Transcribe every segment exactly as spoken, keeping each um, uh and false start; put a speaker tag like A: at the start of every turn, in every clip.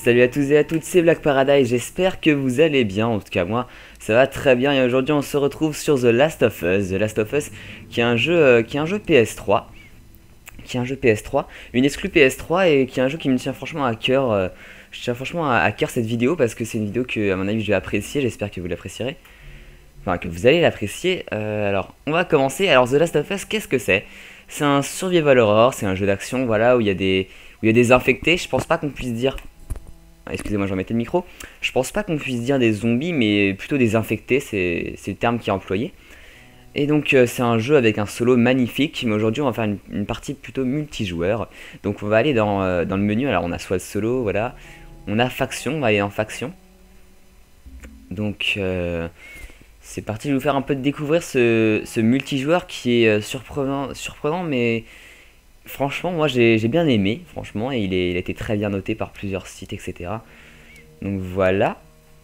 A: Salut à tous et à toutes, c'est Black Paradise, j'espère que vous allez bien, en tout cas moi ça va très bien et aujourd'hui on se retrouve sur The Last of Us, The Last of Us qui est un jeu, euh, qui est un jeu P S trois, qui est un jeu P S trois, une exclue P S trois et qui est un jeu qui me tient franchement à cœur, euh, je tiens franchement à, à cœur cette vidéo parce que c'est une vidéo que à mon avis je vais apprécier, j'espère que vous l'apprécierez, enfin que vous allez l'apprécier. Euh, alors on va commencer. Alors The Last of Us, qu'est-ce que c'est? C'est un survival horror, c'est un jeu d'action voilà où il y a des, où il y a des infectés, je pense pas qu'on puisse dire... Excusez-moi, je remettais le micro. Je pense pas qu'on puisse dire des zombies, mais plutôt des infectés, c'est le terme qui est employé. Et donc euh, c'est un jeu avec un solo magnifique, mais aujourd'hui on va faire une, une partie plutôt multijoueur. Donc on va aller dans, euh, dans le menu, alors on a soit solo, voilà. On a faction, on va aller en faction. Donc euh, c'est parti, je vais vous faire un peu de découvrir ce, ce multijoueur qui est euh, surprenant, surprenant, mais... Franchement, moi j'ai bien aimé, franchement, et il, est, il a été très bien noté par plusieurs sites, et cetera. Donc voilà.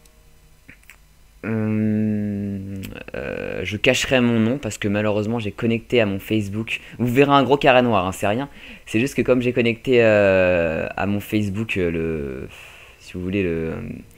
A: Hum, euh, je cacherai mon nom parce que malheureusement j'ai connecté à mon Facebook. Vous verrez un gros carré noir, hein, c'est rien. C'est juste que comme j'ai connecté euh, à mon Facebook, euh, le, si vous voulez, le,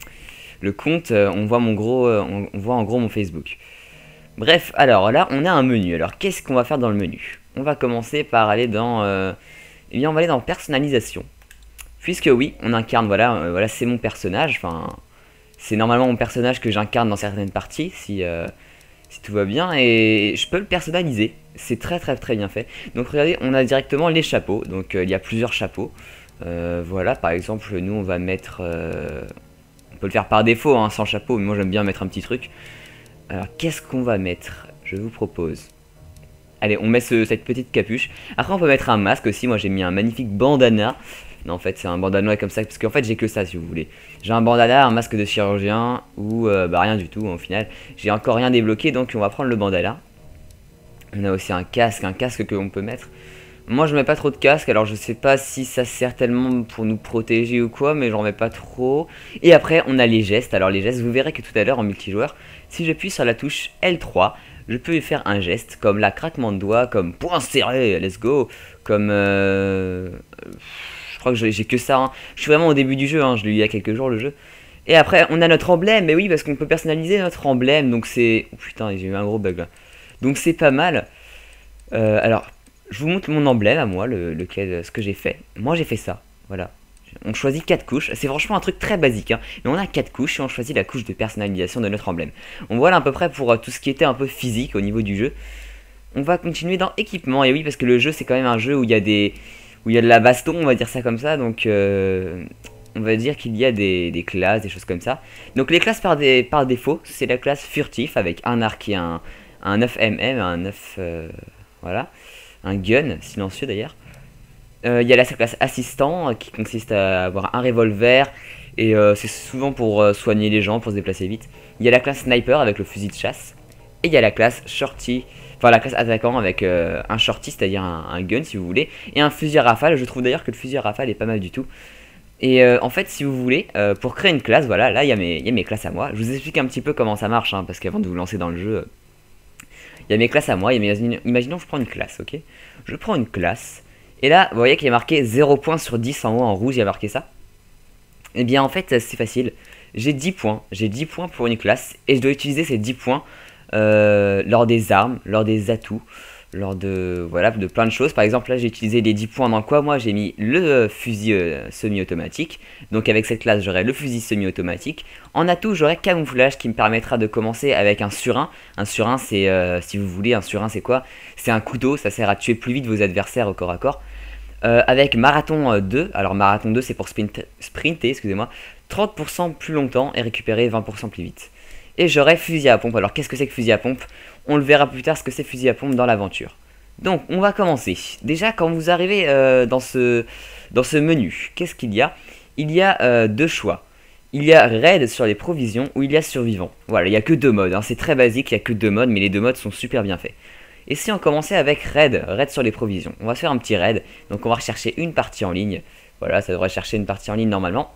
A: le compte, euh, on voit mon gros, euh, on, on voit en gros mon Facebook. Bref, alors là on a un menu. Alors qu'est-ce qu'on va faire dans le menu? On va commencer par aller dans, euh, eh bien on va aller dans personnalisation. Puisque oui, on incarne, voilà, euh, voilà c'est mon personnage. Enfin, c'est normalement mon personnage que j'incarne dans certaines parties, si, euh, si tout va bien, et je peux le personnaliser. C'est très très très bien fait. Donc regardez, on a directement les chapeaux. Donc euh, il y a plusieurs chapeaux. Euh, voilà, par exemple, nous on va mettre, euh, on peut le faire par défaut, hein, sans chapeau, mais moi j'aime bien mettre un petit truc. Alors qu'est-ce qu'on va mettre? Je vous propose. Allez, on met ce, cette petite capuche. Après, on peut mettre un masque aussi. Moi, j'ai mis un magnifique bandana. Non, en fait, c'est un bandana comme ça. Parce qu'en fait, j'ai que ça, si vous voulez. J'ai un bandana, un masque de chirurgien. Ou euh, bah, rien du tout, au final. J'ai encore rien débloqué. Donc, on va prendre le bandana. On a aussi un casque. Un casque que l'on peut mettre. Moi, je mets pas trop de casque. Alors, je sais pas si ça sert tellement pour nous protéger ou quoi. Mais j'en mets pas trop. Et après, on a les gestes. Alors, les gestes, vous verrez que tout à l'heure, en multijoueur, si j'appuie sur la touche L trois... je peux faire un geste comme la craquement de doigts, comme point serré, let's go, comme... Euh, je crois que j'ai que ça, hein. Je suis vraiment au début du jeu, hein. Je l'ai eu il y a quelques jours le jeu. Et après on a notre emblème, mais oui parce qu'on peut personnaliser notre emblème, donc c'est... Oh putain, j'ai eu un gros bug là. Donc c'est pas mal. Euh, alors, je vous montre mon emblème à moi, le, lequel, ce que j'ai fait. Moi j'ai fait ça, voilà. On choisit quatre couches, c'est franchement un truc très basique, hein. Mais on a quatre couches et on choisit la couche de personnalisation de notre emblème. On voit là à peu près pour euh, tout ce qui était un peu physique au niveau du jeu. On va continuer dans équipement, et oui parce que le jeu c'est quand même un jeu où il y a des, où il y a de la baston, on va dire ça comme ça, donc euh, on va dire qu'il y a des, des classes, des choses comme ça. Donc les classes par, des, par défaut, c'est la classe furtif avec un arc et un, un neuf millimètres, un neuf, euh, voilà, un gun, silencieux d'ailleurs. Il euh, y a la classe assistant euh, qui consiste à avoir un revolver et euh, c'est souvent pour euh, soigner les gens, pour se déplacer vite. Il y a la classe sniper avec le fusil de chasse et il y a la classe shorty, enfin la classe attaquant avec euh, un shorty, c'est-à-dire un, un gun si vous voulez, et un fusil à rafale. Je trouve d'ailleurs que le fusil à rafale est pas mal du tout. Et euh, en fait si vous voulez, euh, pour créer une classe, voilà, là il y, y a mes classes à moi. Je vous explique un petit peu comment ça marche, hein, parce qu'avant de vous lancer dans le jeu, il y a mes classes à moi. Y a mes... Imaginons que je prends une classe, ok? Je prends une classe. Et là, vous voyez qu'il y a marqué zéro point sur dix en haut en rouge, il y a marqué ça. Et bien en fait, c'est facile. J'ai dix points. J'ai dix points pour une classe. Et je dois utiliser ces dix points euh, lors des armes, lors des atouts, lors de, voilà, de plein de choses. Par exemple, là, j'ai utilisé les dix points dans quoi? Moi, j'ai mis le fusil euh, semi-automatique. Donc avec cette classe, j'aurai le fusil semi-automatique. En atout, j'aurai camouflage qui me permettra de commencer avec un surin. Un surin, c'est, euh, si vous voulez, un surin, c'est quoi? C'est un couteau, ça sert à tuer plus vite vos adversaires au corps à corps. Euh, avec Marathon deux, alors Marathon deux c'est pour sprint, sprinter, excusez-moi, trente pour cent plus longtemps et récupérer vingt pour cent plus vite. Et j'aurai fusil à pompe. Alors qu'est-ce que c'est que fusil à pompe? On le verra plus tard ce que c'est fusil à pompe dans l'aventure. Donc on va commencer. Déjà quand vous arrivez euh, dans, ce, dans ce menu, qu'est-ce qu'il y a? Il y a euh, deux choix. Il y a raid sur les provisions ou il y a survivant. Voilà, il n'y a que deux modes, hein. C'est très basique, il n'y a que deux modes, mais les deux modes sont super bien faits. Et si on commençait avec raid, raid sur les provisions, on va se faire un petit raid, donc on va rechercher une partie en ligne. Voilà, ça devrait chercher une partie en ligne normalement.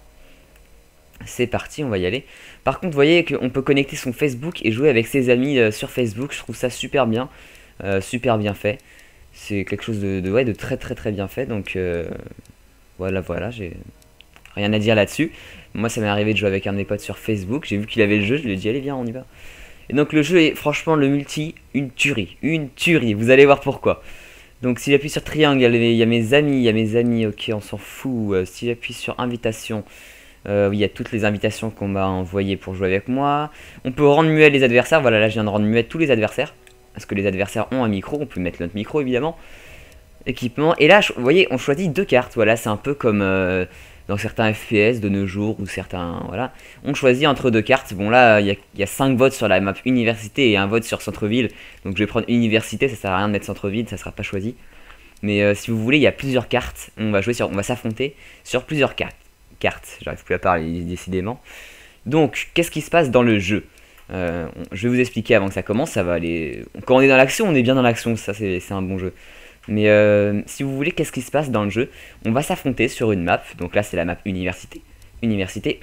A: C'est parti, on va y aller. Par contre, vous voyez qu'on peut connecter son Facebook et jouer avec ses amis euh, sur Facebook, je trouve ça super bien, euh, super bien fait. C'est quelque chose de, de, ouais, de très très très bien fait, donc euh, voilà, voilà, j'ai... rien à dire là-dessus. Moi ça m'est arrivé de jouer avec un de mes potes sur Facebook, j'ai vu qu'il avait le jeu, je lui ai dit allez viens on y va. Et donc le jeu est franchement le multi, une tuerie, une tuerie, vous allez voir pourquoi. Donc si j'appuie sur triangle, il y a mes amis, il y a mes amis, ok on s'en fout. Euh, si j'appuie sur invitation, euh, oui il y a toutes les invitations qu'on m'a envoyées pour jouer avec moi. On peut rendre muet les adversaires, voilà là je viens de rendre muet tous les adversaires. Parce que les adversaires ont un micro, on peut mettre notre micro évidemment. Équipement, et là vous voyez on choisit deux cartes, voilà c'est un peu comme euh, dans certains F P S de nos jours ou certains, voilà. On choisit entre deux cartes, bon là il y, y a cinq votes sur la map université et un vote sur centre-ville. Donc je vais prendre université, ça sert à rien de mettre centre-ville, ça sera pas choisi. Mais euh, si vous voulez il y a plusieurs cartes, on va jouer sur, on va s'affronter sur plusieurs cartes. Cartes, j'arrive plus à parler décidément. Donc qu'est-ce qui se passe dans le jeu? Euh, je vais vous expliquer avant que ça commence, ça va aller... Quand on est dans l'action, on est bien dans l'action, ça c'est un bon jeu. Mais euh, si vous voulez, qu'est-ce qui se passe dans le jeu? On va s'affronter sur une map, donc là c'est la map université. Université,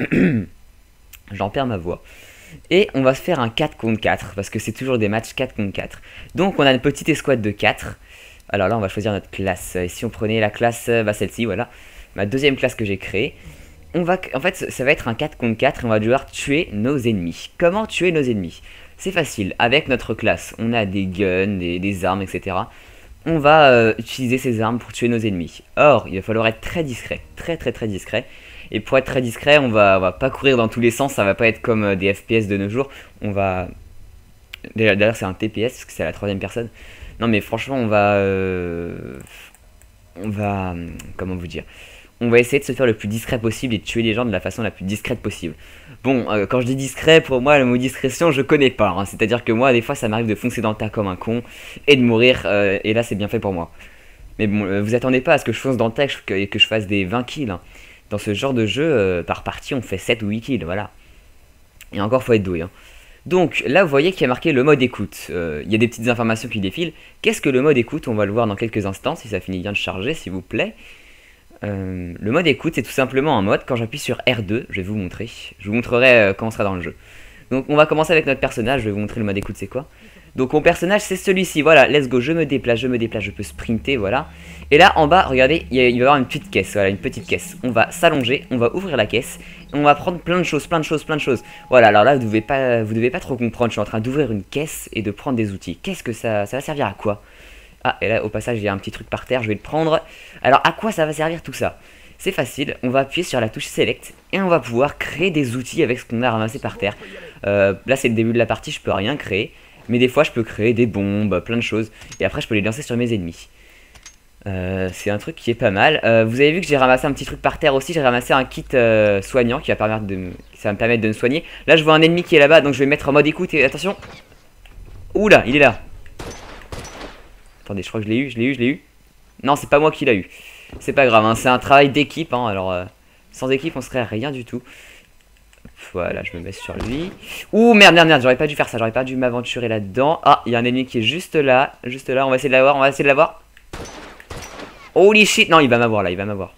A: j'en perds ma voix. Et on va se faire un quatre contre quatre, parce que c'est toujours des matchs quatre contre quatre. Donc on a une petite escouade de quatre. Alors là on va choisir notre classe. Et si on prenait la classe, bah celle-ci, voilà. Ma deuxième classe que j'ai créée. On va, en fait, ça va être un quatre contre quatre et on va devoir tuer nos ennemis. Comment tuer nos ennemis? C'est facile, avec notre classe, on a des guns, des, des armes, et cetera. On va euh, utiliser ces armes pour tuer nos ennemis. Or, il va falloir être très discret, très très très discret. Et pour être très discret, on va, on va pas courir dans tous les sens, ça va pas être comme euh, des F P S de nos jours. On va... D'ailleurs, c'est un T P S, parce que c'est à la troisième personne. Non mais franchement, on va... Euh... On va... Comment vous dire? On va essayer de se faire le plus discret possible et de tuer les gens de la façon la plus discrète possible. Bon, euh, quand je dis discret, pour moi, le mot discrétion, je connais pas. Hein. C'est-à-dire que moi, des fois, ça m'arrive de foncer dans le tas comme un con et de mourir. Euh, et là, c'est bien fait pour moi. Mais bon, euh, vous attendez pas à ce que je fonce dans le tas et que je fasse des vingt kills. Hein. Dans ce genre de jeu, euh, par partie, on fait sept ou huit kills, voilà. Et encore, faut être doué. Hein. Donc, là, vous voyez qu'il y a marqué le mode écoute. Il euh, y a des petites informations qui défilent. Qu'est-ce que le mode écoute? On va le voir dans quelques instants, si ça finit bien de charger, s'il vous plaît. Euh, le mode écoute c'est tout simplement un mode, quand j'appuie sur R deux, je vais vous montrer, je vous montrerai euh, quand on sera dans le jeu. Donc on va commencer avec notre personnage, je vais vous montrer le mode écoute c'est quoi. Donc mon personnage c'est celui-ci, voilà, let's go, je me déplace, je me déplace, je peux sprinter, voilà. Et là en bas, regardez, il, y a, il va y avoir une petite caisse, voilà, une petite caisse. On va s'allonger, on va ouvrir la caisse, et on va prendre plein de choses, plein de choses, plein de choses. Voilà, alors là vous devez pas, vous devez pas trop comprendre, je suis en train d'ouvrir une caisse et de prendre des outils. Qu'est-ce que ça, ça va servir à quoi? Ah, et là, au passage, il y a un petit truc par terre, je vais le prendre. Alors, à quoi ça va servir tout ça? C'est facile, on va appuyer sur la touche Select et on va pouvoir créer des outils avec ce qu'on a ramassé par terre. Euh, là, c'est le début de la partie, je peux rien créer. Mais des fois, je peux créer des bombes, plein de choses. Et après, je peux les lancer sur mes ennemis. Euh, c'est un truc qui est pas mal. Euh, vous avez vu que j'ai ramassé un petit truc par terre aussi. J'ai ramassé un kit euh, soignant qui va, permettre de me... ça va me permettre de me soigner. Là, je vois un ennemi qui est là-bas, donc je vais me mettre en mode écoute. Et attention. Oula, il est là. Attendez, je crois que je l'ai eu, je l'ai eu, je l'ai eu. Non, c'est pas moi qui l'ai eu. C'est pas grave, hein, c'est un travail d'équipe. Hein, alors, euh, sans équipe, on serait rien du tout. Voilà, je me mets sur lui. Ouh, merde, merde, merde, j'aurais pas dû faire ça. J'aurais pas dû m'aventurer là-dedans. Ah, il y a un ennemi qui est juste là. Juste là, on va essayer de l'avoir, on va essayer de l'avoir. Holy shit, non, il va m'avoir là, il va m'avoir.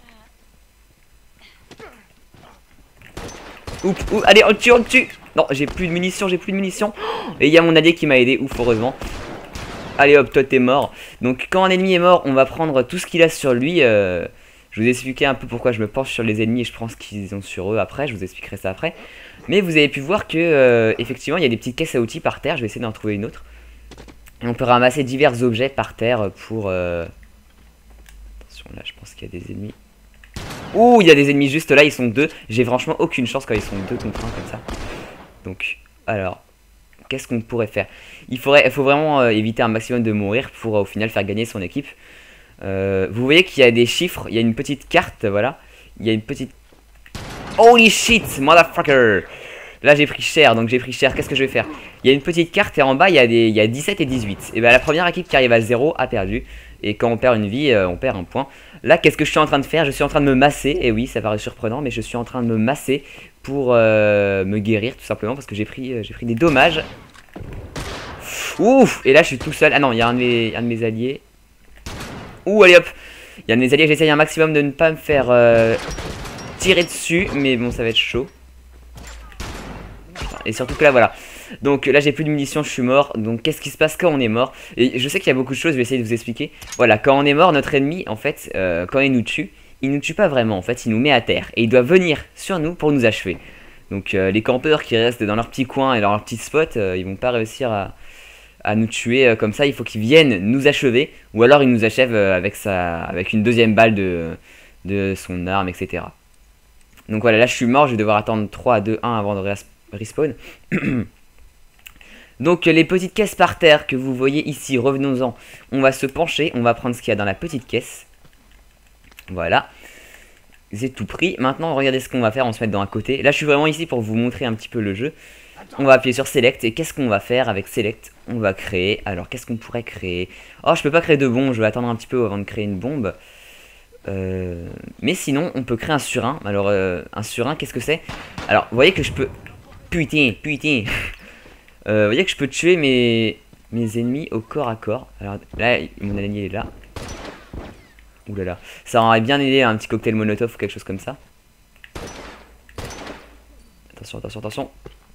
A: Oups, oups, allez, on le tue, on le tue. Non, j'ai plus de munitions, j'ai plus de munitions. Et il y a mon allié qui m'a aidé, ouf, heureusement. Allez hop, toi t'es mort. Donc quand un ennemi est mort, on va prendre tout ce qu'il a sur lui. euh, Je vous ai expliqué un peu pourquoi je me penche sur les ennemis et je pense qu'ils ont sur eux après. Je vous expliquerai ça après. Mais vous avez pu voir que euh, effectivement il y a des petites caisses à outils par terre. Je vais essayer d'en trouver une autre. Et on peut ramasser divers objets par terre pour... Euh... Attention là, je pense qu'il y a des ennemis. Ouh, il y a des ennemis juste là, ils sont deux. J'ai franchement aucune chance quand ils sont deux contre un comme ça. Donc, alors... Qu'est-ce qu'on pourrait faire? Il faudrait, il faut vraiment euh, éviter un maximum de mourir pour euh, au final faire gagner son équipe. Euh, vous voyez qu'il y a des chiffres, il y a une petite carte, voilà. Il y a une petite... Holy shit, motherfucker! Là j'ai pris cher, donc j'ai pris cher, qu'est-ce que je vais faire? Il y a une petite carte et en bas il y a, des, il y a dix-sept et dix-huit. Et bien la première équipe qui arrive à zéro a perdu. Et quand on perd une vie, euh, on perd un point. Là qu'est-ce que je suis en train de faire? Je suis en train de me masser, et oui ça paraît surprenant, mais je suis en train de me masser pour euh, me guérir tout simplement parce que j'ai pris, euh, j'ai pris des dommages. Ouf! Et là je suis tout seul. Ah non, il y a un de mes, un de mes alliés. Ouh, allez hop! Il y a un de mes alliés, j'essaye un maximum de ne pas me faire euh, tirer dessus, mais bon ça va être chaud. Et surtout que là voilà. Donc là j'ai plus de munitions, je suis mort. Donc qu'est-ce qui se passe quand on est mort? Et je sais qu'il y a beaucoup de choses, je vais essayer de vous expliquer. Voilà, quand on est mort, notre ennemi en fait, euh, quand il nous tue, il nous tue pas vraiment, en fait il nous met à terre. Et il doit venir sur nous pour nous achever. Donc euh, les campeurs qui restent dans leur petit coin et dans leur petit spot, euh, ils vont pas réussir à, à nous tuer euh, comme ça. Il faut qu'ils viennent nous achever, ou alors il nous achève euh, avec, sa, avec une deuxième balle de, de son arme, et cetera. Donc voilà, là je suis mort, je vais devoir attendre trois, deux, un avant de respawn. Donc les petites caisses par terre que vous voyez ici, revenons-en. On va se pencher, on va prendre ce qu'il y a dans la petite caisse. Voilà. C'est tout pris. Maintenant, regardez ce qu'on va faire, on se met dans un côté. Là, je suis vraiment ici pour vous montrer un petit peu le jeu. On va appuyer sur Select. Et qu'est-ce qu'on va faire avec Select? On va créer. Alors, qu'est-ce qu'on pourrait créer? Oh, je peux pas créer de bombe, je vais attendre un petit peu avant de créer une bombe. Euh... Mais sinon, on peut créer un surin. Alors, euh, un surin, qu'est-ce que c'est? Alors, vous voyez que je peux... Putain, putain Euh, vous voyez que je peux tuer mes, mes ennemis au corps à corps. Alors là, mon ennemi est là. Ouh là là. Ça aurait bien aidé un petit cocktail molotov ou quelque chose comme ça. Attention, attention, attention.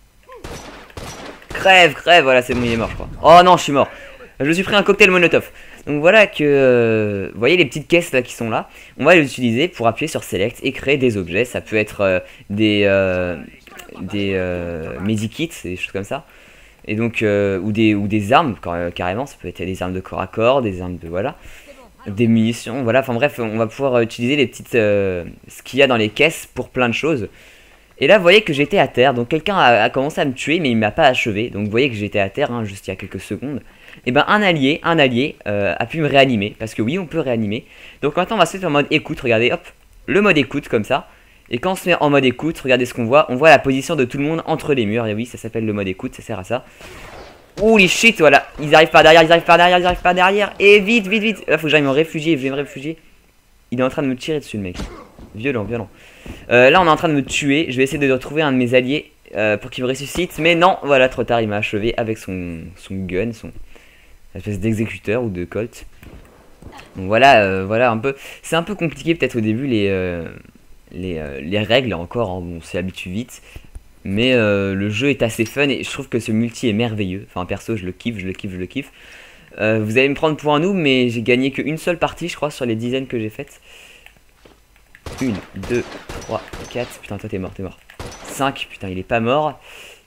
A: Crève, crève. Voilà, c'est bon, il est mort, je crois. Oh non, je suis mort. Je me suis pris un cocktail molotov. Donc voilà que... Euh, vous voyez les petites caisses là qui sont là. On va les utiliser pour appuyer sur Select et créer des objets. Ça peut être euh, des... Euh, des euh, medikits, des choses comme ça. Et donc, euh, ou, des, ou des armes, carrément, ça peut être des armes de corps à corps, des armes de, voilà, des munitions, voilà, enfin bref, on va pouvoir utiliser les petites, euh, ce qu'il y a dans les caisses pour plein de choses. Et là, vous voyez que j'étais à terre, donc quelqu'un a, a commencé à me tuer, mais il m'a pas achevé, donc vous voyez que j'étais à terre, hein, juste il y a quelques secondes. Et ben un allié, un allié euh, a pu me réanimer, parce que oui, on peut réanimer. Donc maintenant, on va se mettre en mode écoute, regardez, hop, le mode écoute, comme ça. Et quand on se met en mode écoute, regardez ce qu'on voit. On voit la position de tout le monde entre les murs. Et oui, ça s'appelle le mode écoute, ça sert à ça. Holy shit, voilà. Ils arrivent par derrière, ils arrivent par derrière, ils arrivent par derrière. Et vite, vite, vite. Là, faut que j'aille me réfugier, je vais me réfugier. Il est en train de me tirer dessus, le mec. Violent, violent. Euh, là, on est en train de me tuer. Je vais essayer de retrouver un de mes alliés euh, pour qu'il me ressuscite. Mais non, voilà, trop tard, il m'a achevé avec son, son gun, son espèce d'exécuteur ou de colt. Donc voilà, euh, voilà un peu. C'est un peu compliqué peut-être au début les... Euh, Les, euh, les règles encore, hein, on s'y habitue vite, mais euh, le jeu est assez fun et je trouve que ce multi est merveilleux. Enfin perso je le kiffe, je le kiffe, je le kiffe. Euh, vous allez me prendre pour un noob, mais j'ai gagné qu'une seule partie je crois sur les dizaines que j'ai faites. Une, deux, trois, quatre, putain toi t'es mort, t'es mort. cinq, putain il est pas mort.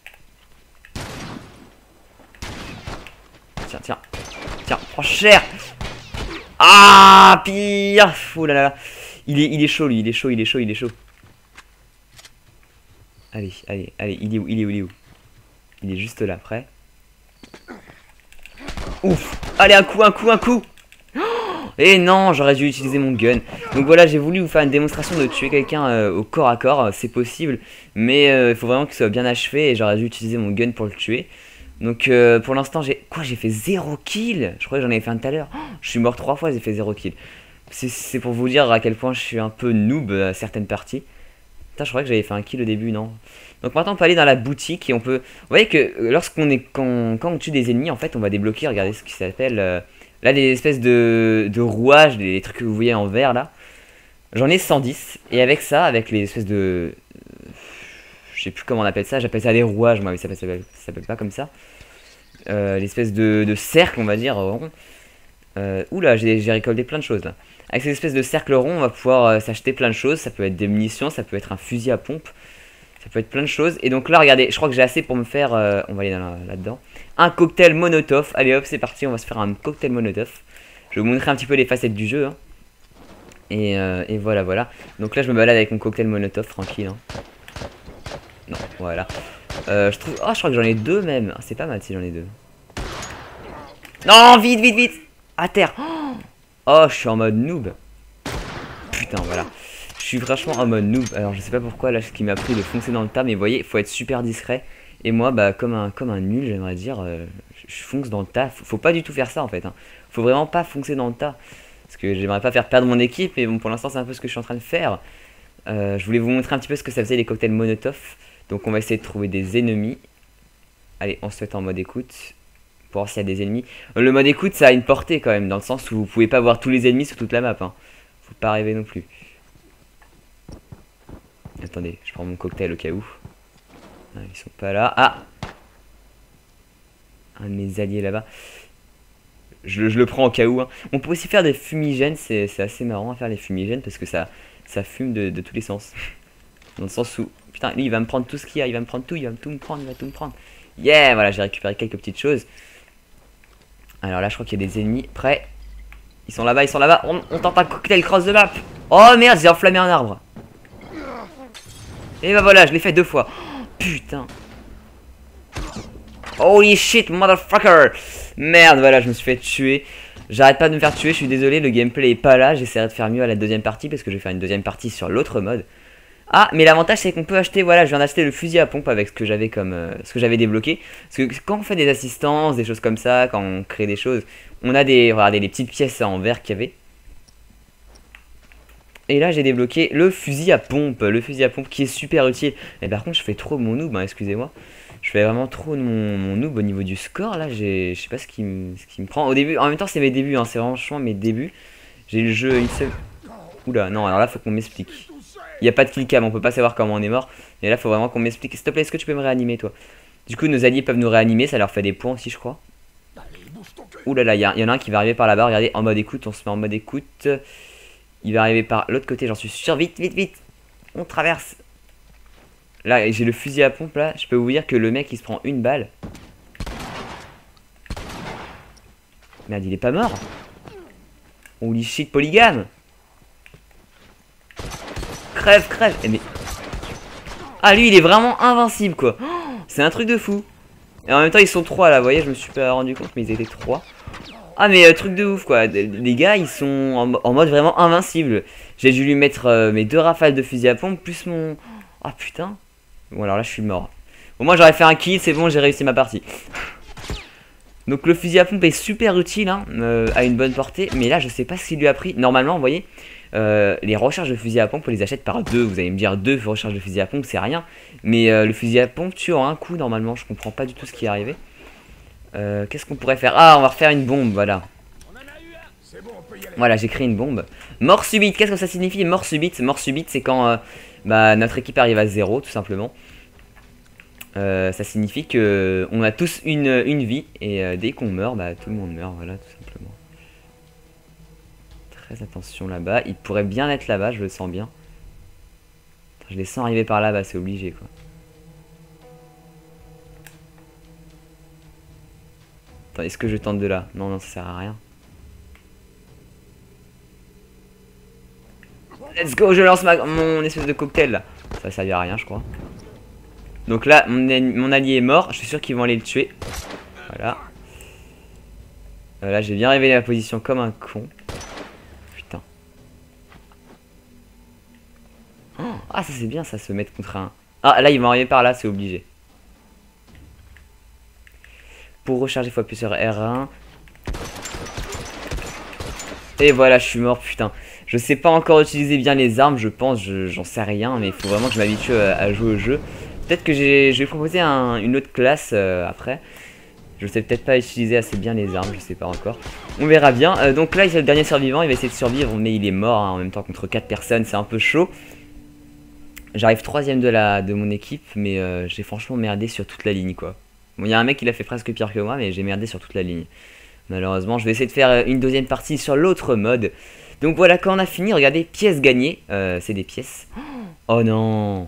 A: Tiens, tiens, tiens, prends cher. Ah pire. Oh là là. Il est, il est chaud lui, il est chaud, il est chaud, il est chaud. Allez, allez, allez, il est où, il est où, il est où? Il est juste là, prêt. Ouf. Allez, un coup, un coup, un coup. Et non, j'aurais dû utiliser mon gun. Donc voilà, j'ai voulu vous faire une démonstration de tuer quelqu'un euh, au corps à corps, c'est possible. Mais euh, il faut vraiment qu'il soit bien achevé et j'aurais dû utiliser mon gun pour le tuer. Donc euh, pour l'instant, j'ai... Quoi, j'ai fait zéro kill? Je crois que j'en avais fait un tout à l'heure. Oh, je suis mort trois fois, j'ai fait zéro kill. C'est pour vous dire à quel point je suis un peu noob à certaines parties. Putain, je croyais que j'avais fait un kill au début, non. Donc maintenant on peut aller dans la boutique et on peut... Vous voyez que lorsqu'on est... Quand, quand on tue des ennemis, en fait on va débloquer, regardez ce qui s'appelle... Euh... Là des espèces de, de rouages, des trucs que vous voyez en vert là. J'en ai cent dix. Et avec ça, avec les espèces de... Je sais plus comment on appelle ça, j'appelle ça des rouages moi, mais ça s'appelle pas comme ça. Euh, L'espèce de, de cercle on va dire rond. Euh, oula, j'ai récolté plein de choses là. Avec ces espèces de cercles ronds, on va pouvoir euh, s'acheter plein de choses. Ça peut être des munitions, ça peut être un fusil à pompe. Ça peut être plein de choses. Et donc là, regardez, je crois que j'ai assez pour me faire... Euh, on va aller là-dedans. Un cocktail Molotov. Allez hop, c'est parti, on va se faire un cocktail Molotov. Je vais vous montrer un petit peu les facettes du jeu. Hein. Et, euh, et voilà, voilà. Donc là, je me balade avec mon cocktail Molotov, tranquille. Hein. Non, voilà. Euh, je trouve... Oh, je crois que j'en ai deux même. C'est pas mal si j'en ai deux. Non, vite, vite, vite. À terre. Oh, je suis en mode noob. Putain, voilà. Je suis franchement en mode noob. Alors, je sais pas pourquoi, là, ce qui m'a pris de foncer dans le tas. Mais vous voyez, il faut être super discret. Et moi, bah, comme un, comme un nul, j'aimerais dire, euh, je fonce dans le tas. Faut, faut pas du tout faire ça, en fait. Hein. Faut vraiment pas foncer dans le tas. Parce que j'aimerais pas faire perdre mon équipe. Mais bon, pour l'instant, c'est un peu ce que je suis en train de faire. Euh, je voulais vous montrer un petit peu ce que ça faisait, les cocktails Molotov. Donc, on va essayer de trouver des ennemis. Allez, on se met en mode écoute. Pour voir s'il y a des ennemis. Le mode écoute, ça a une portée quand même, dans le sens où vous pouvez pas voir tous les ennemis sur toute la map. Hein. Faut pas rêver non plus. Attendez, je prends mon cocktail au cas où. Ah, ils sont pas là. Ah, un de mes alliés là-bas. Je, je le prends au cas où. Hein. On peut aussi faire des fumigènes, c'est assez marrant à faire les fumigènes parce que ça, ça fume de, de tous les sens. Dans le sens où, putain, lui il va me prendre tout ce qu'il y a, il va me prendre tout, il va tout me prendre, il va tout me prendre. Yeah, voilà, j'ai récupéré quelques petites choses. Alors là, je crois qu'il y a des ennemis prêts. Ils sont là-bas, ils sont là-bas. On, on tente un cocktail cross de map. Oh merde, j'ai enflammé un arbre. Et bah voilà, je l'ai fait deux fois. Oh, putain. Holy shit, motherfucker. Merde, voilà, je me suis fait tuer. J'arrête pas de me faire tuer, je suis désolé, le gameplay est pas là. J'essaierai de faire mieux à la deuxième partie parce que je vais faire une deuxième partie sur l'autre mode. Ah, mais l'avantage c'est qu'on peut acheter, voilà, je viens d'acheter le fusil à pompe avec ce que j'avais comme, euh, ce que j'avais débloqué. Parce que quand on fait des assistances, des choses comme ça, quand on crée des choses, on a des, regardez, les petites pièces en verre qu'il y avait. Et là j'ai débloqué le fusil à pompe, le fusil à pompe qui est super utile. Mais par contre je fais trop mon noob, hein, excusez-moi. Je fais vraiment trop de mon, mon noob au niveau du score là, je sais pas ce qui, me, ce qui me prend. Au début, en même temps c'est mes débuts, hein, c'est franchement mes débuts. J'ai le jeu une seule... Oula, non, alors là faut qu'on m'explique. Il n'y a pas de killcam, on peut pas savoir comment on est mort. Et là faut vraiment qu'on m'explique. S'il te plaît, est-ce que tu peux me réanimer toi? Du coup nos alliés peuvent nous réanimer, ça leur fait des points aussi je crois. Oulala, là là, il y, y en a un qui va arriver par là-bas, regardez, en mode écoute, on se met en mode écoute. Il va arriver par l'autre côté, j'en suis sûr, vite, vite, vite. On traverse. Là, j'ai le fusil à pompe là, je peux vous dire que le mec il se prend une balle. Merde, il est pas mort. Holy shit, polygame. Crève, crève. Eh, mais... Ah, lui il est vraiment invincible quoi. Oh, c'est un truc de fou. Et en même temps ils sont trois là, vous voyez, je me suis pas rendu compte, mais ils étaient trois. Ah mais euh, truc de ouf quoi, les gars ils sont en, en mode vraiment invincible. J'ai dû lui mettre euh, mes deux rafales de fusil à pompe plus mon... Ah oh, putain. Bon alors là je suis mort. Au moins j'aurais fait un kill, c'est bon, j'ai réussi ma partie. Donc le fusil à pompe est super utile hein, euh, à une bonne portée. Mais là je sais pas ce qu'il lui a pris. Normalement vous voyez, euh, les recharges de fusil à pompe on les achète par deux. Vous allez me dire deux recharges de fusil à pompe c'est rien. Mais euh, le fusil à pompe tue en un coup normalement. Je comprends pas du tout ce qui est arrivé. Euh, Qu'est-ce qu'on pourrait faire? Ah, on va refaire une bombe, voilà. Voilà, j'ai créé une bombe. Mort subite, qu'est-ce que ça signifie? Mort subite, mort subite, c'est quand euh, bah, notre équipe arrive à zéro, tout simplement. Euh, ça signifie que on a tous une, une vie, et euh, dès qu'on meurt, bah, tout le monde meurt, voilà, tout simplement. Très attention là-bas, il pourrait bien être là-bas, je le sens bien. Je les sens arriver par là-bas, c'est obligé, quoi. Est-ce que je tente de là? Non, non, ça sert à rien. Let's go, je lance ma, mon espèce de cocktail là. Ça va servir à rien, je crois. Donc là, mon, mon allié est mort. Je suis sûr qu'ils vont aller le tuer. Voilà. Euh, là, j'ai bien révélé ma position comme un con. Putain. Oh, ah, ça c'est bien, ça se mettre contre un... Ah, là, ils vont arriver par là, c'est obligé. Pour recharger fois plus sur R un. Et voilà, je suis mort, putain. Je sais pas encore utiliser bien les armes, je pense, j'en sais rien, mais il faut vraiment que je m'habitue à, à jouer au jeu. Peut-être que je vais proposer un, une autre classe euh, après. Je sais peut-être pas utiliser assez bien les armes, je sais pas encore. On verra bien. Euh, donc là, il y a le dernier survivant, il va essayer de survivre, mais il est mort hein, en même temps contre quatre personnes, c'est un peu chaud. J'arrive troisième de, la, de mon équipe, mais euh, j'ai franchement merdé sur toute la ligne, quoi. Bon, il y a un mec qui l'a fait presque pire que moi, mais j'ai merdé sur toute la ligne. Malheureusement, je vais essayer de faire une deuxième partie sur l'autre mode. Donc voilà, quand on a fini, regardez, pièces gagnées. Euh, c'est des pièces. Oh non.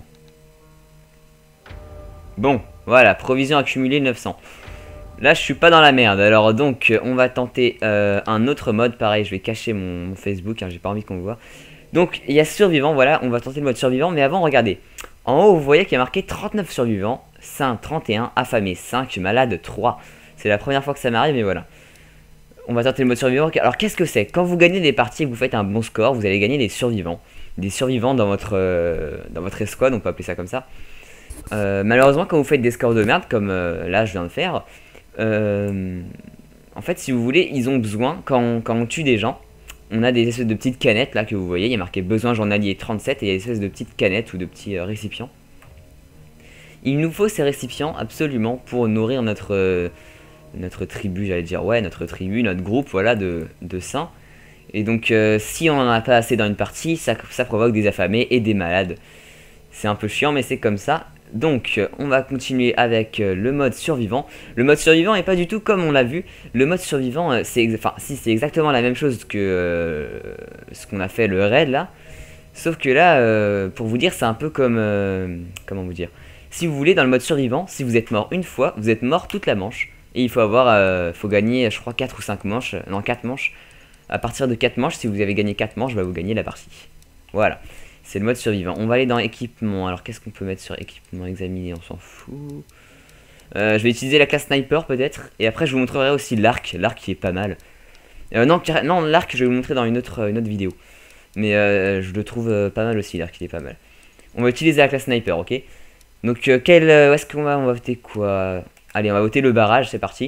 A: Bon, voilà, provision accumulée neuf cents. Là, je suis pas dans la merde. Alors donc, on va tenter euh, un autre mode. Pareil, je vais cacher mon, mon Facebook, hein, j'ai pas envie qu'on le voit. Donc, il y a survivant, voilà, on va tenter le mode survivant. Mais avant, regardez. En haut, vous voyez qu'il y a marqué trente-neuf survivants. Saint trente et un, affamé cinq, malade trois. C'est la première fois que ça m'arrive, mais voilà. On va tenter le mode survivant. Alors qu'est-ce que c'est? Quand vous gagnez des parties et que vous faites un bon score, vous allez gagner des survivants. Des survivants dans votre, euh, dans votre escouade, on peut appeler ça comme ça. Euh, malheureusement, quand vous faites des scores de merde, comme euh, là je viens de faire, euh, en fait si vous voulez, ils ont besoin, quand on, quand on tue des gens, on a des espèces de petites canettes là que vous voyez, il y a marqué besoin journalier trente-sept et il y a des espèces de petites canettes ou de petits euh, récipients. Il nous faut ces récipients absolument pour nourrir notre... Euh, notre tribu, j'allais dire, ouais, notre tribu, notre groupe, voilà, de, de saints. Et donc, euh, si on n'en a pas assez dans une partie, ça, ça provoque des affamés et des malades. C'est un peu chiant, mais c'est comme ça. Donc on va continuer avec le mode survivant. Le mode survivant est pas du tout comme on l'a vu. Le mode survivant c'est enfin si c'est exactement la même chose que euh, ce qu'on a fait le raid là. Sauf que là euh, pour vous dire c'est un peu comme euh, comment vous dire. Si vous voulez dans le mode survivant, si vous êtes mort une fois, vous êtes mort toute la manche. Et il faut avoir euh, faut gagner je crois quatre ou cinq manches, non quatre manches. À partir de quatre manches, si vous avez gagné quatre manches, bah, vous gagnez la partie. Voilà. C'est le mode survivant. On va aller dans équipement. Alors qu'est-ce qu'on peut mettre sur équipement examiner? On s'en fout. Euh, je vais utiliser la classe sniper peut-être. Et après je vous montrerai aussi l'arc. L'arc qui est pas mal. Euh, non, non l'arc je vais vous montrer dans une autre, une autre vidéo. Mais euh, je le trouve euh, pas mal aussi. L'arc il est pas mal. On va utiliser la classe sniper, ok. Donc euh, quel, euh, est-ce qu'on va, on va voter quoi? Allez, on va voter le barrage, c'est parti.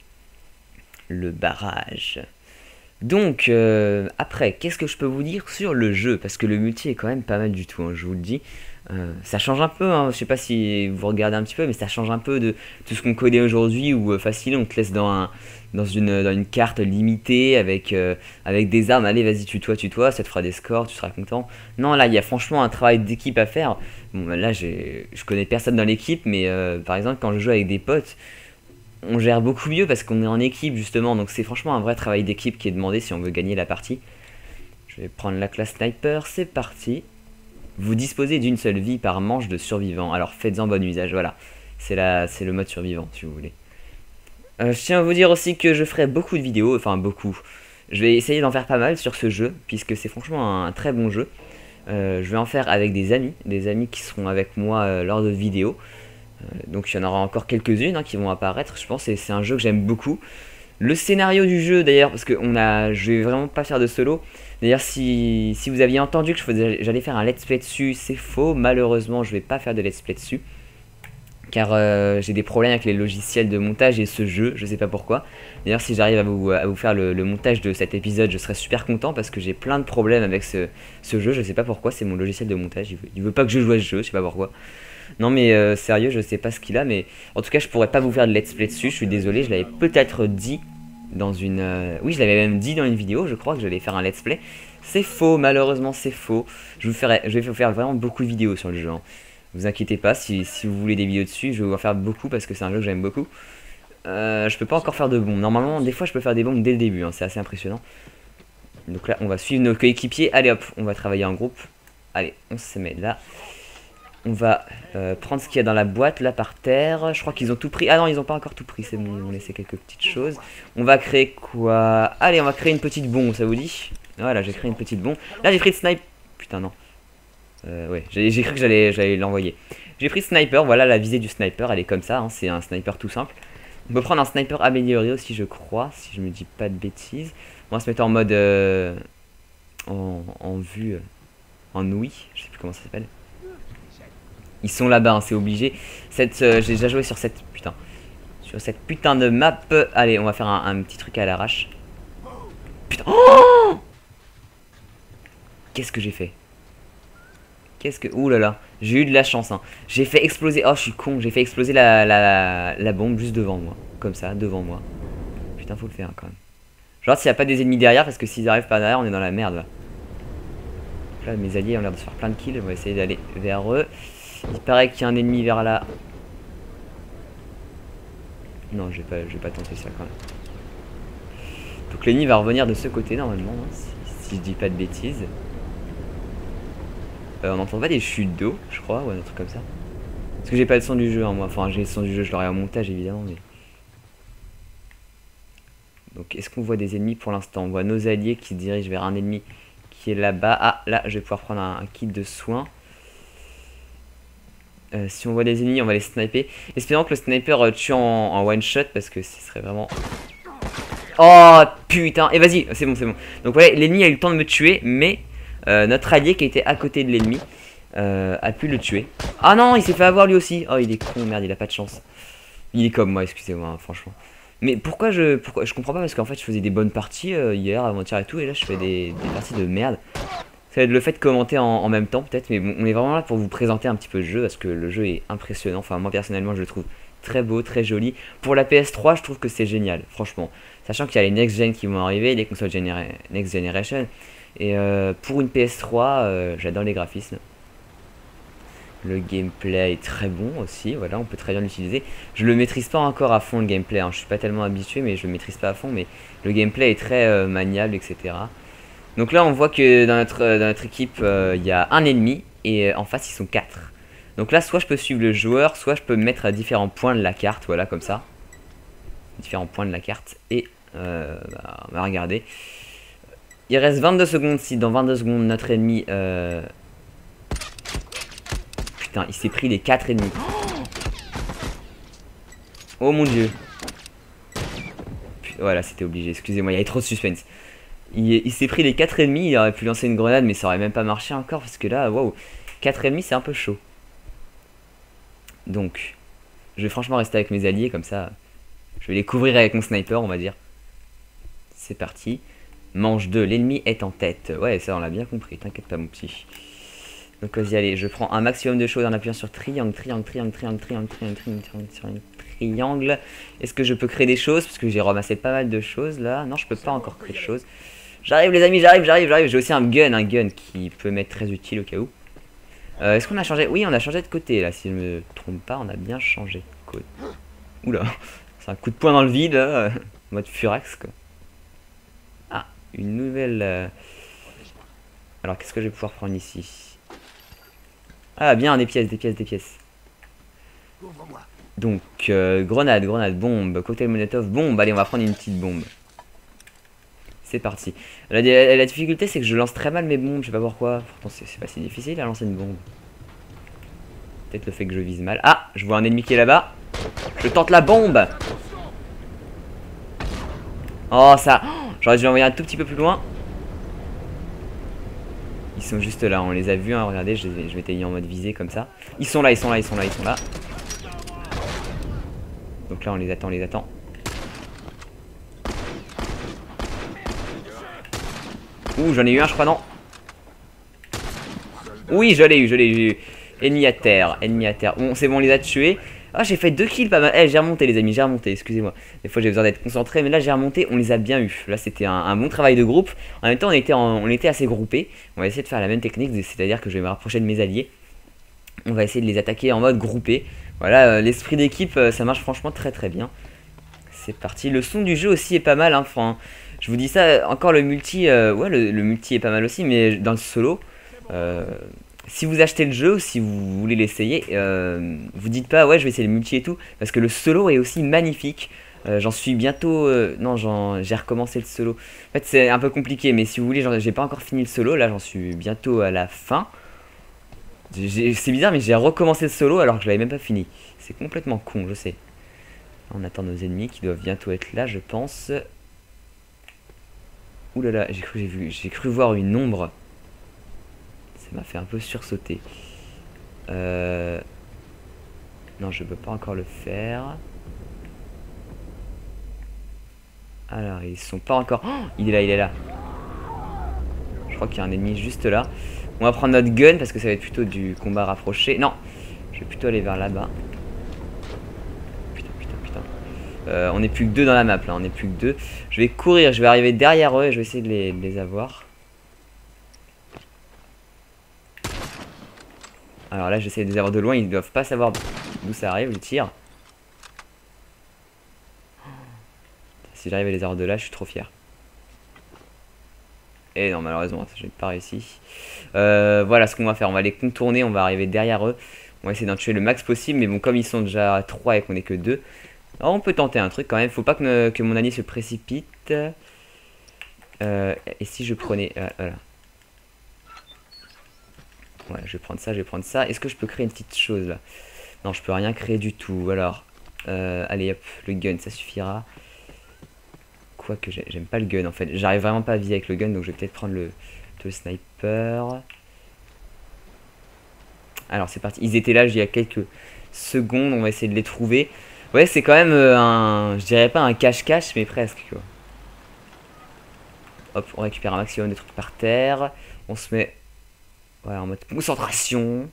A: Le barrage. Donc, euh, après, qu'est-ce que je peux vous dire sur le jeu? Parce que le multi est quand même pas mal du tout, hein, je vous le dis. Euh, ça change un peu, hein, je sais pas si vous regardez un petit peu, mais ça change un peu de tout ce qu'on connaît aujourd'hui, où euh, facile, on te laisse dans, un, dans, une, dans une carte limitée, avec, euh, avec des armes, allez, vas-y, tue-toi, tue-toi, ça te fera des scores, tu seras content. Non, là, il y a franchement un travail d'équipe à faire. Bon, là, je connais personne dans l'équipe, mais euh, par exemple, quand je joue avec des potes, on gère beaucoup mieux parce qu'on est en équipe justement, donc c'est franchement un vrai travail d'équipe qui est demandé si on veut gagner la partie. Je vais prendre la classe sniper, c'est parti. Vous disposez d'une seule vie par manche de survivant, alors faites-en bon usage, voilà. C'est le mode survivant si vous voulez. Euh, je tiens à vous dire aussi que je ferai beaucoup de vidéos, enfin beaucoup. Je vais essayer d'en faire pas mal sur ce jeu, puisque c'est franchement un, un très bon jeu. Euh, je vais en faire avec des amis, des amis qui seront avec moi euh, lors de vidéos. Donc il y en aura encore quelques-unes hein, qui vont apparaître, je pense, et c'est un jeu que j'aime beaucoup. Le scénario du jeu d'ailleurs, parce que on a, je vais vraiment pas faire de solo. D'ailleurs si, si vous aviez entendu que j'allais faire un let's play dessus, c'est faux, malheureusement je vais pas faire de let's play dessus. Car euh, j'ai des problèmes avec les logiciels de montage et ce jeu, je sais pas pourquoi. D'ailleurs si j'arrive à vous, à vous faire le, le montage de cet épisode, je serai super content parce que j'ai plein de problèmes avec ce, ce jeu, je sais pas pourquoi, c'est mon logiciel de montage, il veut, il veut pas que je joue à ce jeu, je sais pas pourquoi. Non mais euh, sérieux, je sais pas ce qu'il a, mais en tout cas je pourrais pas vous faire de let's play dessus, je suis désolé, je l'avais peut-être dit dans une... Euh... Oui, je l'avais même dit dans une vidéo, je crois que j'allais faire un let's play. C'est faux, malheureusement c'est faux. Je, vous ferai... je vais vous faire vraiment beaucoup de vidéos sur le jeu. Hein. Vous inquiétez pas, si, si vous voulez des vidéos dessus, je vais vous en faire beaucoup parce que c'est un jeu que j'aime beaucoup. Euh, je peux pas encore faire de bombes. Normalement, des fois je peux faire des bombes dès le début, hein. C'est assez impressionnant. Donc là, on va suivre nos coéquipiers. Allez hop, on va travailler en groupe. Allez, on se met là. On va euh, prendre ce qu'il y a dans la boîte là par terre. Je crois qu'ils ont tout pris. Ah non, ils ont pas encore tout pris. C'est bon, ils ont laissé quelques petites choses. On va créer quoi? Allez, on va créer une petite bombe, ça vous dit? Voilà, j'ai créé une petite bombe. Là, j'ai pris de snipe. Putain, non. Euh, ouais, j'ai cru que j'allais l'envoyer. J'ai pris sniper. Voilà, la visée du sniper, elle est comme ça. Hein, c'est un sniper tout simple. On peut prendre un sniper amélioré aussi, je crois, si je me dis pas de bêtises. On va se mettre en mode euh, en, en vue, en ouïe. Je sais plus comment ça s'appelle. Ils sont là-bas, hein, c'est obligé. Cette, euh, j'ai déjà joué sur cette putain, sur cette putain de map. Allez, on va faire un, un petit truc à l'arrache. Putain. Oh, qu'est-ce que j'ai fait? Qu'est-ce que... Ouh là là, j'ai eu de la chance. Hein. J'ai fait exploser... Oh, je suis con. J'ai fait exploser la, la, la bombe juste devant moi. Comme ça, devant moi. Putain, faut le faire quand même. Genre s'il n'y a pas des ennemis derrière, parce que s'ils arrivent pas derrière, on est dans la merde. Là, là mes alliés ont l'air de se faire plein de kills. On va essayer d'aller vers eux. Il paraît qu'il y a un ennemi vers là. Non, je vais pas, je vais pas tenter ça quand même. Donc l'ennemi va revenir de ce côté normalement, hein, si, si je dis pas de bêtises. Euh, on n'entend pas des chutes d'eau, je crois, ou un truc comme ça. Parce que j'ai pas le son du jeu, hein, moi. Enfin, j'ai le son du jeu, je l'aurai en montage évidemment, mais. Donc, est-ce qu'on voit des ennemis pour l'instant? On voit nos alliés qui se dirigent vers un ennemi qui est là-bas. Ah, là, je vais pouvoir prendre un, un kit de soins. Euh, si on voit des ennemis, on va les sniper. Espérons que le sniper euh, tue en, en one shot parce que ce serait vraiment. Oh putain! Et vas-y, c'est bon, c'est bon. Donc, voilà, l'ennemi a eu le temps de me tuer, mais euh, notre allié qui était à côté de l'ennemi euh, a pu le tuer. Ah non, il s'est fait avoir lui aussi. Oh, il est con, merde, il a pas de chance. Il est comme moi, excusez-moi, hein, franchement. Mais pourquoi je pourquoi je comprends pas parce qu'en fait je faisais des bonnes parties euh, hier, avant-hier et tout, et là je fais des, des parties de merde. Ça va être le fait de commenter en, en même temps peut-être, mais bon, on est vraiment là pour vous présenter un petit peu le jeu parce que le jeu est impressionnant. Enfin moi personnellement je le trouve très beau, très joli. Pour la P S trois je trouve que c'est génial, franchement. Sachant qu'il y a les next gen qui vont arriver, les consoles généra next generation. Et euh, pour une P S trois, euh, j'adore les graphismes. Le gameplay est très bon aussi, voilà, on peut très bien l'utiliser. Je le maîtrise pas encore à fond le gameplay, hein. Je suis pas tellement habitué, mais je le maîtrise pas à fond, mais le gameplay est très euh, maniable, et cetera. Donc là on voit que dans notre, dans notre équipe, il euh, y a un ennemi, et euh, en face ils sont quatre. Donc là soit je peux suivre le joueur, soit je peux me mettre à différents points de la carte, voilà, comme ça. Différents points de la carte, et euh, bah, on va regarder. Il reste vingt-deux secondes, si dans vingt-deux secondes notre ennemi... Euh, Putain, il s'est pris les quatre ennemis. Oh mon dieu. Voilà, c'était obligé. Excusez-moi, il y avait trop de suspense. Il, il s'est pris les quatre ennemis. Il aurait pu lancer une grenade, mais ça aurait même pas marché encore. Parce que là, waouh. quatre ennemis, c'est un peu chaud. Donc, je vais franchement rester avec mes alliés. Comme ça, je vais les couvrir avec mon sniper, on va dire. C'est parti. Manche deux. L'ennemi est en tête. Ouais, ça, on l'a bien compris. T'inquiète pas, mon petit. Donc vas-y, allez, je prends un maximum de choses en appuyant sur triangle, triangle, triangle, triangle, triangle, triangle, triangle, triangle, triangle, triangle. Est-ce que je peux créer des choses? Parce que j'ai ramassé pas mal de choses là. Non, je peux pas encore créer de choses. J'arrive les amis, j'arrive, j'arrive, j'arrive. J'ai aussi un gun, un gun qui peut m'être très utile au cas où. Euh, Est-ce qu'on a changé? Oui, on a changé de côté là, si je me trompe pas, on a bien changé de côté. Oula, c'est un coup de poing dans le vide, là, en mode furax quoi. Ah, une nouvelle... Euh... Alors qu'est-ce que je vais pouvoir prendre ici? Ah bien, des pièces, des pièces, des pièces. Donc, euh, grenade, grenade, bombe, cocktail molotov, bombe. Allez, on va prendre une petite bombe. C'est parti. La, la, la difficulté, c'est que je lance très mal mes bombes, je sais pas pourquoi. Pourtant, c'est pas si difficile à lancer une bombe. Peut-être le fait que je vise mal. Ah, je vois un ennemi qui est là-bas. Je tente la bombe. Oh, ça... Oh, j'aurais dû l'envoyer un tout petit peu plus loin. Ils sont juste là, on les a vus, hein, regardez, je, je m'étais mis en mode visée comme ça. Ils sont là, ils sont là, ils sont là, ils sont là. Donc là on les attend, on les attend. Ouh, j'en ai eu un je crois, non? Oui, je l'ai eu, je l'ai eu. Ennemi à terre, ennemi à terre. Bon, c'est bon, on les a tués. Ah, j'ai fait deux kills pas mal. Eh, j'ai remonté les amis, j'ai remonté, excusez-moi. Des fois j'ai besoin d'être concentré, mais là j'ai remonté, on les a bien eu. Là c'était un, un bon travail de groupe. En même temps on était, en, on était assez groupés. On va essayer de faire la même technique, c'est-à-dire que je vais me rapprocher de mes alliés. On va essayer de les attaquer en mode groupé. Voilà, euh, l'esprit d'équipe, euh, ça marche franchement très très bien. C'est parti. Le son du jeu aussi est pas mal, hein, enfin, je vous dis ça, encore le multi, euh, ouais le, le multi est pas mal aussi, mais dans le solo... Euh, si vous achetez le jeu, si vous voulez l'essayer, euh, vous dites pas ouais je vais essayer le multi et tout, parce que le solo est aussi magnifique. Euh, j'en suis bientôt, euh, non j'ai recommencé le solo. En fait c'est un peu compliqué, mais si vous voulez, j'ai pas encore fini le solo, là j'en suis bientôt à la fin. C'est bizarre, mais j'ai recommencé le solo alors que je l'avais même pas fini. C'est complètement con, je sais. On attend nos ennemis qui doivent bientôt être là, je pense. Ouh là là, j'ai cru, j'ai vu, j'ai cru voir une ombre. Ça m'a fait un peu sursauter. Euh... Non, je peux pas encore le faire. Alors, ils sont pas encore... Oh, il est là, il est là. Je crois qu'il y a un ennemi juste là. On va prendre notre gun parce que ça va être plutôt du combat rapproché. Non, je vais plutôt aller vers là-bas. Putain, putain, putain. Euh, on n'est plus que deux dans la map, là. On n'est plus que deux. Je vais courir, je vais arriver derrière eux et je vais essayer de les, de les avoir. Alors là j'essaie de les avoir de loin, ils ne doivent pas savoir d'où ça arrive le tir. Si j'arrive à les avoir de là, je suis trop fier. Et non, malheureusement, j'ai pas réussi. Euh, voilà ce qu'on va faire, on va les contourner, on va arriver derrière eux. On va essayer d'en tuer le max possible, mais bon, comme ils sont déjà trois et qu'on est que deux, on peut tenter un truc quand même. Faut pas que, que mon allié se précipite. Euh, et si je prenais... Euh, voilà. Ouais, je vais prendre ça, je vais prendre ça. Est-ce que je peux créer une petite chose là? Non, je peux rien créer du tout. Alors, euh, allez hop, le gun, ça suffira. Quoique, j'aime pas le gun en fait. J'arrive vraiment pas à viser avec le gun, donc je vais peut-être prendre le, le sniper. Alors, c'est parti. Ils étaient là il y a quelques secondes. On va essayer de les trouver. Ouais, c'est quand même euh, un... Je dirais pas un cache-cache, mais presque quoi. Hop, on récupère un maximum de trucs par terre. On se met... Ouais, en mode concentration.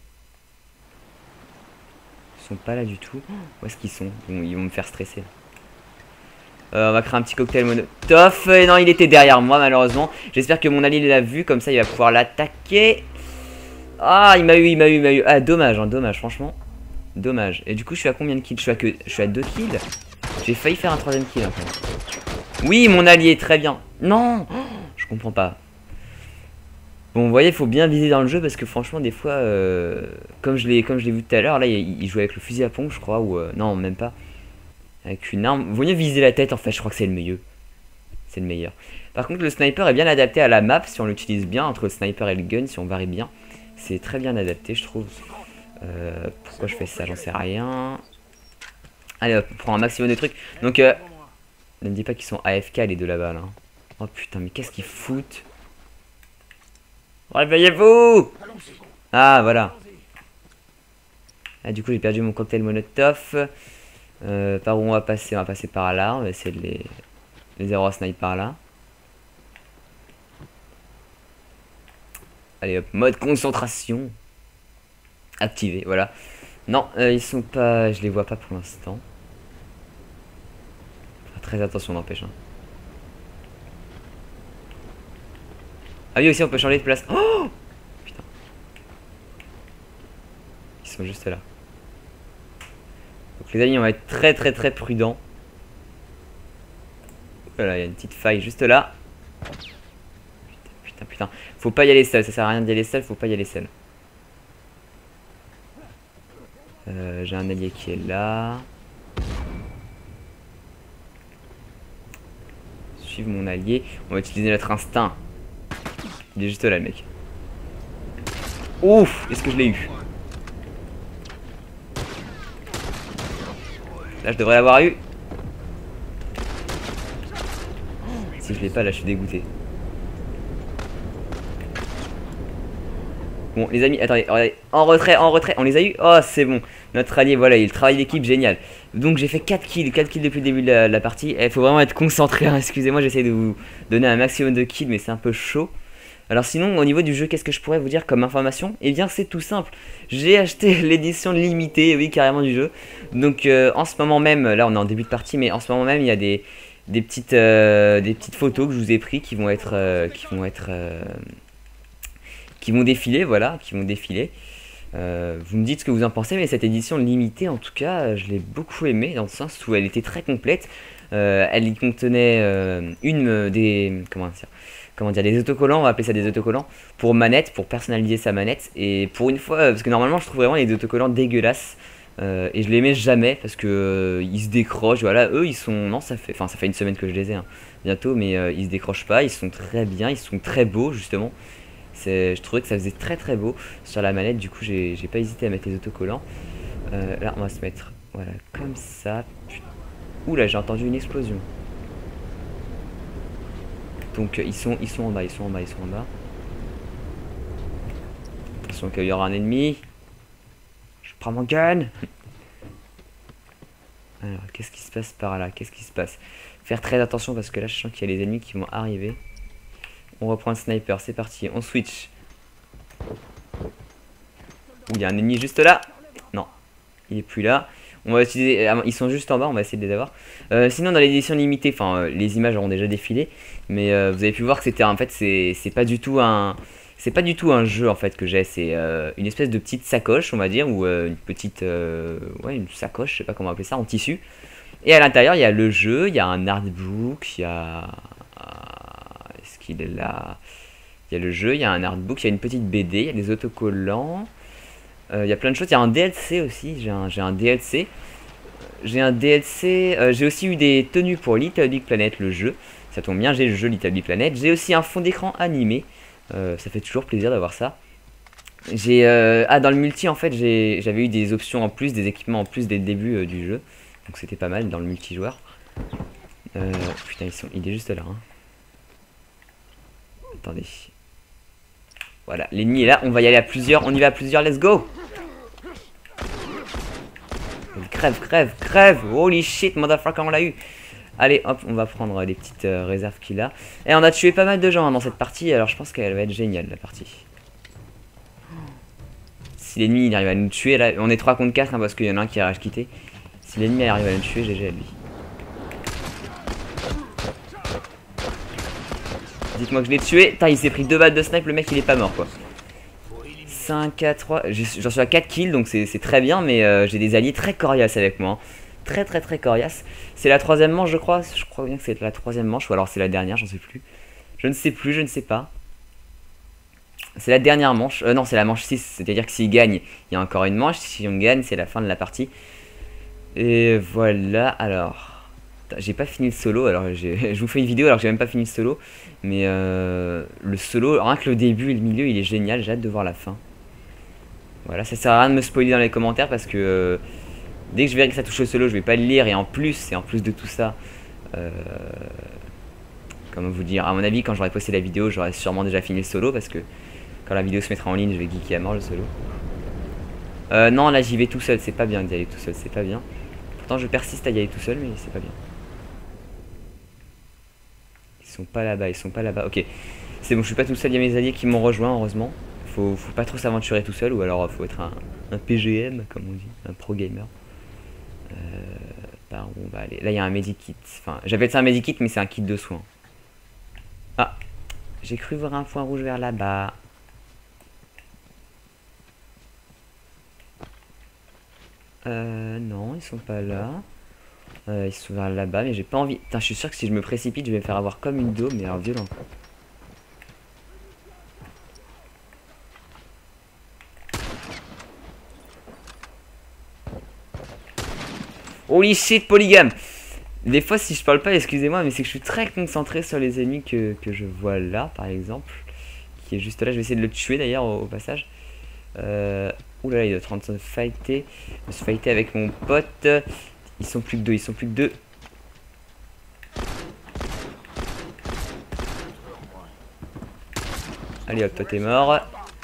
A: Ils sont pas là du tout. Où est-ce qu'ils sont? Bon, ils vont me faire stresser. Euh, on va créer un petit cocktail molotov. Et non, il était derrière moi malheureusement. J'espère que mon allié l'a vu. Comme ça, il va pouvoir l'attaquer. Ah, il m'a eu, il m'a eu, il m'a eu. Ah, dommage, hein, dommage, franchement. Dommage. Et du coup, je suis à combien de kills? Je suis à que, je suis à deux kills. J'ai failli faire un troisième kill. Hein. Oui, mon allié, très bien. Non, oh, je comprends pas. Bon, vous voyez, il faut bien viser dans le jeu parce que franchement, des fois, euh, comme je l'ai, comme je l'ai vu tout à l'heure, là, il, il jouait avec le fusil à pompe, je crois, ou euh, non, même pas, avec une arme. Vaut mieux viser la tête. En fait, je crois que c'est le mieux. C'est le meilleur. Par contre, le sniper est bien adapté à la map si on l'utilise bien entre le sniper et le gun, si on varie bien. C'est très bien adapté, je trouve. Euh, pourquoi je fais ça, j'en sais rien. Allez hop, on prend un maximum de trucs. Donc, euh, ne me dis pas qu'ils sont A F K les deux là-bas, là. Oh putain, mais qu'est-ce qu'ils foutent? Réveillez-vous! Ah, voilà. Ah, du coup, j'ai perdu mon cocktail Molotov. Euh, par où on va passer? On va passer par là. On va essayer de les, les avoir snipe par là. Allez hop, mode concentration. Activé, voilà. Non, euh, ils sont pas... Je les vois pas pour l'instant. Très attention, n'empêche. Hein. Ah oui, aussi, on peut changer de place. Oh putain. Ils sont juste là. Donc les amis, on va être très très très prudents. Voilà, il y a une petite faille juste là. Putain, putain, putain. Faut pas y aller seul, ça sert à rien d'y aller seul, faut pas y aller seul. Euh, J'ai un allié qui est là. Suivre mon allié. On va utiliser notre instinct. Il est juste là, le mec. Ouf, est-ce que je l'ai eu? Là, je devrais l'avoir eu. Si je l'ai pas, là, je suis dégoûté. Bon, les amis, attendez, regardez. En retrait, en retrait. On les a eu. Oh, c'est bon. Notre allié, voilà, il travaille d'équipe, génial. Donc, j'ai fait quatre kills. quatre kills depuis le début de la, la partie. Il faut vraiment être concentré. Hein. Excusez-moi, j'essaie de vous donner un maximum de kills, mais c'est un peu chaud. Alors sinon, au niveau du jeu, qu'est-ce que je pourrais vous dire comme information? Eh bien, c'est tout simple. J'ai acheté l'édition limitée, oui, carrément du jeu. Donc, euh, en ce moment même, là, on est en début de partie, mais en ce moment même, il y a des, des, petites, euh, des petites photos que je vous ai prises qui vont être... Euh, qui vont être... Euh, qui vont défiler, voilà, qui vont défiler. Euh, vous me dites ce que vous en pensez, mais cette édition limitée, en tout cas, je l'ai beaucoup aimée, dans le sens où elle était très complète. Euh, elle y contenait euh, une des... Comment dire Comment dire, des autocollants, on va appeler ça des autocollants, pour manette, pour personnaliser sa manette. Et pour une fois, parce que normalement je trouve vraiment les autocollants dégueulasses, euh, et je les mets jamais, parce que euh, ils se décrochent, voilà, eux ils sont, non ça fait, enfin ça fait une semaine que je les ai, hein, bientôt, mais euh, ils se décrochent pas, ils sont très bien, ils sont très beaux justement. Je trouvais que ça faisait très très beau sur la manette, du coup j'ai pas hésité à mettre les autocollants. Euh, là on va se mettre, voilà, comme ça. Ouh là, j'ai entendu une explosion. Donc ils sont, ils sont en bas, ils sont en bas, ils sont en bas. Attention qu'il y aura un ennemi. Je prends mon gun. Alors, qu'est-ce qui se passe par là? Qu'est-ce qui se passe? Faire très attention parce que là je sens qu'il y a les ennemis qui vont arriver. On reprend le sniper, c'est parti, on switch. Ouh, il y a un ennemi juste là. Non, il est plus là. On va utiliser, ils sont juste en bas, on va essayer de les avoir. Euh, sinon dans l'édition limitée, enfin euh, les images auront déjà défilé, mais euh, vous avez pu voir que c'était en fait c'est pas du tout un c'est pas du tout un jeu en fait que j'ai, c'est euh, une espèce de petite sacoche on va dire, ou euh, une petite euh, ouais une sacoche, je sais pas comment appeler ça, en tissu. Et à l'intérieur il y a le jeu, il y a un artbook, il y a est-ce qu'il est là? Il y a le jeu, il y a un artbook, il y a une petite B D, il y a des autocollants. Il euh, y a plein de choses, il y a un D L C aussi, j'ai un, un D L C. J'ai un D L C, euh, j'ai aussi eu des tenues pour Little Big Planet, le jeu. Ça tombe bien, j'ai le jeu Little Big Planet. J'ai aussi un fond d'écran animé, euh, ça fait toujours plaisir d'avoir ça. J'ai euh, ah, dans le multi, en fait, j'avais eu des options en plus, des équipements en plus dès le début euh, du jeu. Donc c'était pas mal dans le multijoueur. Euh, putain, ils sont, il est juste là. Hein. Attendez. Voilà, l'ennemi est là, on va y aller à plusieurs, on y va à plusieurs, let's go! Crève, crève, crève! Holy shit, motherfucker, on l'a eu! Allez, hop, on va prendre les petites euh, réserves qu'il a. Et on a tué pas mal de gens hein, dans cette partie, alors je pense qu'elle va être géniale, la partie. Si l'ennemi il arrive à nous tuer, là, on est trois contre quatre, hein, parce qu'il y en a un qui a rage quitté. Si l'ennemi arrive à nous tuer, G G à lui. Dites-moi que je l'ai tué. Putain, il s'est pris deux balles de snipe, le mec il est pas mort quoi. cinq à trois. J'en suis à quatre kills, donc c'est très bien, mais euh, j'ai des alliés très coriaces avec moi. Hein. Très très très coriaces. C'est la troisième manche, je crois. Je crois bien que c'est la troisième manche, ou alors c'est la dernière, j'en sais plus. Je ne sais plus, je ne sais pas. C'est la dernière manche. Euh, non, c'est la manche six. C'est-à-dire que s'il gagne, il y a encore une manche. Si on gagne, c'est la fin de la partie. Et voilà, alors... J'ai pas fini le solo, alors je vous fais une vidéo alors que j'ai même pas fini le solo. Mais euh, le solo, rien que le début et le milieu, il est génial. J'ai hâte de voir la fin. Voilà, ça sert à rien de me spoiler dans les commentaires parce que... Euh, dès que je verrai que ça touche au solo, je vais pas le lire. Et en plus, et en plus de tout ça... Euh, comment vous dire, à mon avis, quand j'aurai posté la vidéo, j'aurai sûrement déjà fini le solo parce que... Quand la vidéo se mettra en ligne, je vais geeker à mort le solo. Euh, non, là j'y vais tout seul, c'est pas bien d'y aller tout seul, c'est pas bien. Pourtant je persiste à y aller tout seul, mais c'est pas bien. Ils sont pas là-bas, ils sont pas là-bas. Ok, c'est bon, je suis pas tout seul, il y a mes alliés qui m'ont rejoint, heureusement. Faut, faut pas trop s'aventurer tout seul, ou alors faut être un, un P G M, comme on dit, un pro gamer. Euh, par où on va aller? Là il y a un medikit, enfin j'appelle ça un medikit, mais c'est un kit de soins. Ah, j'ai cru voir un point rouge vers là-bas. Euh, non, ils sont pas là. Euh, ils sont vers là-bas, mais j'ai pas envie. Putain, je suis sûr que si je me précipite, je vais me faire avoir comme une daube, mais alors violent. Holy shit, polygame! Des fois, si je parle pas, excusez-moi, mais c'est que je suis très concentré sur les ennemis que, que je vois là, par exemple. Qui est juste là. Je vais essayer de le tuer d'ailleurs au, au passage. Euh. Ouh là là, il doit être en train de fighter. De se fighter avec mon pote. Ils sont plus que deux, ils sont plus que deux. Allez hop, toi t'es mort.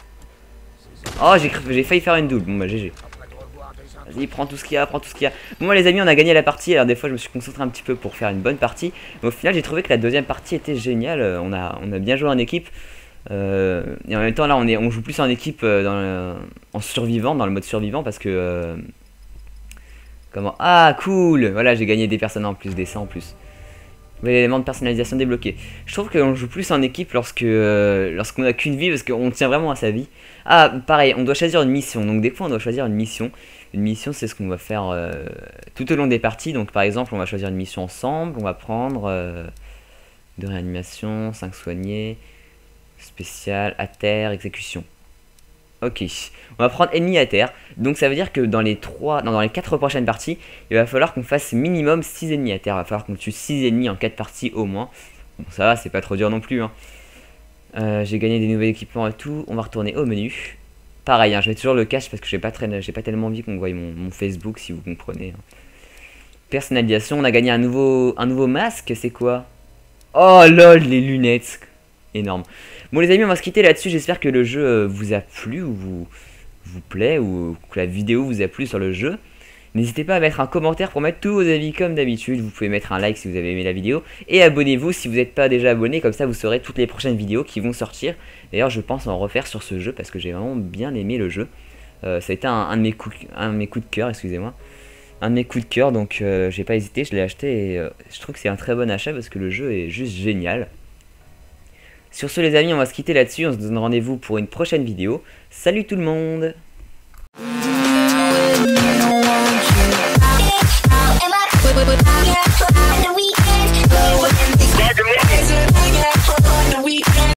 A: Oh, j'ai failli faire une double. Bon bah G G. Vas-y, prends tout ce qu'il y a, prends tout ce qu'il y a. Bon, moi les amis, on a gagné la partie. Alors des fois, je me suis concentré un petit peu pour faire une bonne partie. Mais au final, j'ai trouvé que la deuxième partie était géniale. On a, on a bien joué en équipe. Euh, et en même temps là on, est, on joue plus en équipe euh, dans le, en survivant, dans le mode survivant parce que euh, comment, ah cool, voilà j'ai gagné des personnes en plus, des cent en plus. L'élément de personnalisation débloqué. Je trouve qu'on joue plus en équipe lorsque euh, lorsqu'on a qu'une vie parce qu'on tient vraiment à sa vie. Ah pareil, on doit choisir une mission, donc des fois on doit choisir une mission. Une mission c'est ce qu'on va faire euh, tout au long des parties. Donc par exemple on va choisir une mission ensemble, on va prendre euh, de réanimation, cinq soignés, spécial, à terre, exécution. Ok, on va prendre ennemi à terre. Donc ça veut dire que dans les trois, non, dans les quatre prochaines parties, il va falloir qu'on fasse minimum six ennemis à terre. Il va falloir qu'on tue six ennemis en quatre parties au moins. Bon ça va, c'est pas trop dur non plus. Hein. Euh, J'ai gagné des nouveaux équipements et tout. On va retourner au menu. Pareil, hein, je mets toujours le cache parce que j'ai pas, très, j'ai pas tellement envie qu'on voie mon, mon Facebook si vous comprenez. Hein. Personnalisation, on a gagné un nouveau, un nouveau masque, c'est quoi? Oh lol, les lunettes. Énorme. Bon les amis, on va se quitter là-dessus. J'espère que le jeu euh, vous a plu ou vous, vous plaît ou que la vidéo vous a plu sur le jeu. N'hésitez pas à mettre un commentaire pour mettre tous vos avis comme d'habitude. Vous pouvez mettre un like si vous avez aimé la vidéo. Et abonnez-vous si vous n'êtes pas déjà abonné. Comme ça vous saurez toutes les prochaines vidéos qui vont sortir. D'ailleurs je pense en refaire sur ce jeu parce que j'ai vraiment bien aimé le jeu. Euh, ça a été un, un, de mes coups, un de mes coups de cœur, excusez-moi. Un de mes coups de cœur, donc euh, j'ai pas hésité, je l'ai acheté et euh, je trouve que c'est un très bon achat parce que le jeu est juste génial. Sur ce les amis, on va se quitter là-dessus, on se donne rendez-vous pour une prochaine vidéo. Salut tout le monde! Yeah.